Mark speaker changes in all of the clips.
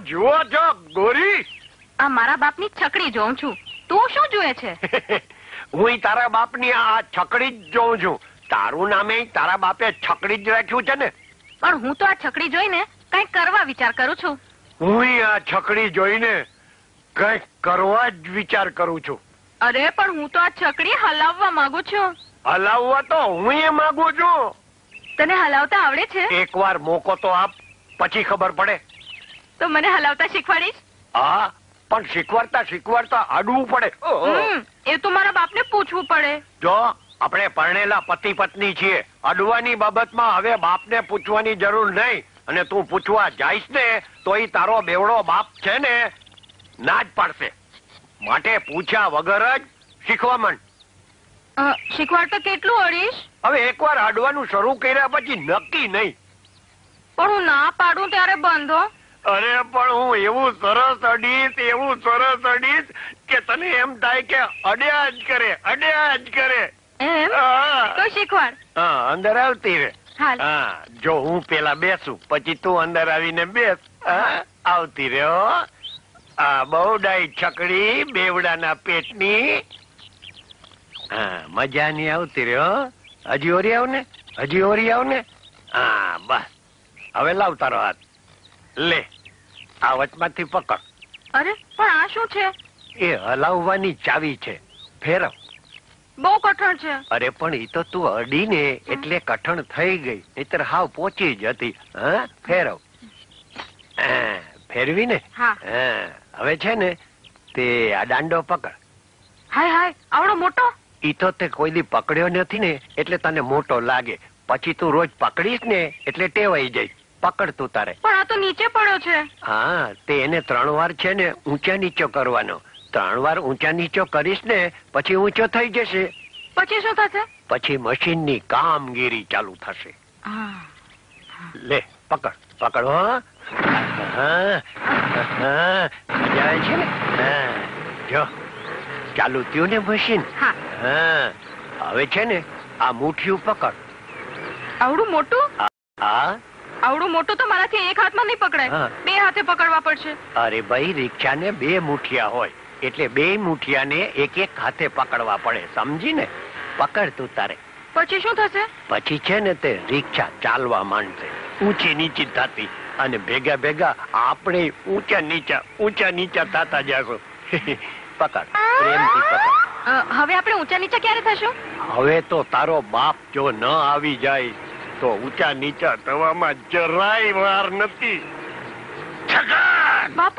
Speaker 1: જુઓ છો ગોરી?
Speaker 2: આ મારા બાપની છકડી જોઉં છું. તું શું જોએ છે?
Speaker 1: હું તારા બાપની આ છકડી જ જોઉં છું. તારું નામે તારા બાપે છકડી જ રાખ્યું છે ને?
Speaker 2: પણ હું તો આ છકડી જોઈને કઈક કરવા વિચાર કરું છું.
Speaker 1: હું આ છકડી જોઈને કઈક કરવા જ વિચાર કરું છું.
Speaker 2: અરે પણ હું તો આ છકડી હલાવવા માંગુ છું.
Speaker 1: હલાવવા તો હું માંગુ છું.
Speaker 2: તને હલાવતા આવડે છે?
Speaker 1: એકવાર મોકો તો આપ, પછી ખબર પડે.
Speaker 2: તો મને હલાવતા શીખવાડીશ?
Speaker 1: હા, પણ શીખવાડતા અડવું પડે.
Speaker 2: એ તો મારા બાપને પૂછવું પડે.
Speaker 1: જો આપણે પરણેલા પતિ પત્ની છીએ, અડવાની બાબતમાં હવે બાપને પૂછવાની જરૂર નહીં. અને તું પૂછવા જાઈશ ને તો ઈ તારો બેવડો બાપ છે ને ના જ પાડશે. માટે પૂછ્યા વગર જ શીખવા માંડ.
Speaker 2: શીખવાડતા કેટલું અડીશ?
Speaker 1: હવે એકવાર અડવાનું શરૂ કર્યા પછી નક્કી નહીં.
Speaker 2: પણ હું ના પાડું ત્યારે બંધો.
Speaker 1: અરે પણ હું એવું સરસ અડીશ કે તને એમ થાય કે અડ્યા જ કરે.
Speaker 2: એમ? તો શીખવાડ.
Speaker 1: હા, અંદર આવતી રે.
Speaker 2: હા,
Speaker 1: જો હું પેલા બેસું પછી તું અંદર આવીને બેસ. આવતી રે. આ બહુ ડાઈ છકડી બેવડાના પેટની. મજાની આવતી રે. હજી ઓરી આવ ને. હા, બસ હવે લાવ તારો હાથ. લે, આ વચમાંથી પકડ.
Speaker 2: અરે પણ આ શું છે?
Speaker 1: એ હલાવવાની ચાવી છે. ફેરવ.
Speaker 2: બહુ કઠણ છે.
Speaker 1: અરે પણ ઈ તો તું અડીને એટલે કઠણ થઈ ગઈ, નહીતર હાવ પોચી જ હતી. હા, ફેરવ. ફેરવી ને. હવે છે ને તે આ દાંડો પકડ.
Speaker 2: હાય આવડો મોટો?
Speaker 1: ઈ તો તે કોઈ દી પકડ્યો નથી ને એટલે તને મોટો લાગે. પછી તું રોજ પકડીશ ને એટલે ટેવાઈ જાય. પકડ તું તારે.
Speaker 2: પણ આ તો નીચે પડ્યો છે.
Speaker 1: હા, તે એને 3 વાર છે ને ઊંચા નીચો કરવાનો. 3 વાર ઊંચા નીચો કરીશ ને પછી ઊંચો થઈ જશે.
Speaker 2: પછી શું થશે? પછી
Speaker 1: મશીનની કામગીરી ચાલુ થશે. લે, પકડ હો. મજા આવે છે ને? જો ચાલુ થયું ને મશીન. હવે છે ને આ મુઠ્ઠીયું પકડ.
Speaker 2: આવડું મોટું?
Speaker 1: હા,
Speaker 2: આવડું મોટું તો મારાથી એક હાથમાં નહીં પકડાય. 2 હાથે પકડવા પડશે.
Speaker 1: અરે ભાઈ, રિક્ષાને 2 મુઠિયા હોય એટલે 2 મુઠિયાને એક હાથે પકડવા પડે. સમજી ને? પકડ તું તારે.
Speaker 2: પછી શું થશે? પછી
Speaker 1: છે ને તે રિક્ષા ચાલવા માંડશે, ઊંચી નીચી થતી, અને ભેગા આપણે ઊંચા નીચા થતા જશું. પકડ, પ્રેમથી પકડ.
Speaker 2: હવે આપણે ઊંચા નીચા ક્યારે થશું?
Speaker 1: હવે તો તારો બાપ જો ન આવી જાય તો ઊંચા નીચા થવામાં જરાય વાર નથી.
Speaker 2: બાપુ!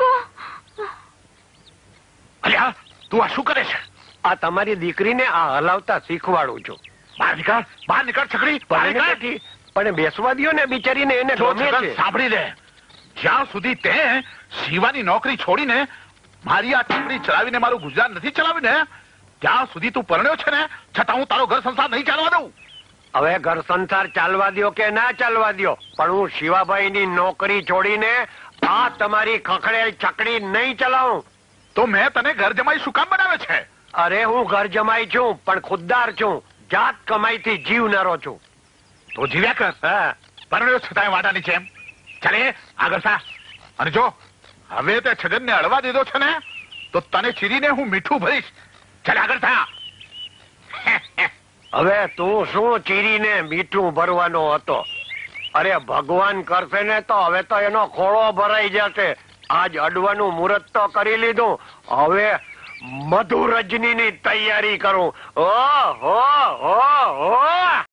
Speaker 1: અલ્યા, તું આ શું કરે છે? આ તમારી દીકરીને આ હલાવતા શીખવાડું છું. બહાર નીકળ છકડી. પણ બેસવા દો ને બિચારીને, એને ગમે છે.
Speaker 3: સાંભળી લે, જ્યાં સુધી તે શિવાની નોકરી છોડીને મારી આ છકડી ચલાવીને મારું ગુજરાત નથી ચલાવીને ત્યાં સુધી તું પરણ્યો છે ને, છતાં હું તારો ઘર સંસાર નહીં ચાલવા દઉં.
Speaker 1: હવે ઘર સંસાર ચાલવા દો કે ના ચાલવા દો, પણ હું શિવાભાઈ ની નોકરી છોડીને આ તમારી ખખડેલ છકડી નહીં ચલાવું.
Speaker 3: તો મેં તને ઘર જમાઈ શું કામ બનાવે છે?
Speaker 1: અરે હું ઘર જમાઈ છું, પણ ખુદદાર છું. જાત કમાઈ થી જીવનારો છું.
Speaker 3: તો જીવ્યા કર. પરણ્યો છતાં વાટાની છે એમ. ચાલે આગળ થા. અને જો હવે તે છગન ને અડવા દીધો છે ને તો તને ચીરીને હું મીઠું ભરીશ. ચાલ આગળ થા.
Speaker 1: હવે તું શું ચીરીને મીઠું ભરવાનો હતો? અરે ભગવાન કરશે ને તો હવે તો એનો ખોળો ભરાઈ જશે. આજ અડવાનું મુહૂર્ત તો કરી લીધું, હવે મધુ રજની ની તૈયારી કરું.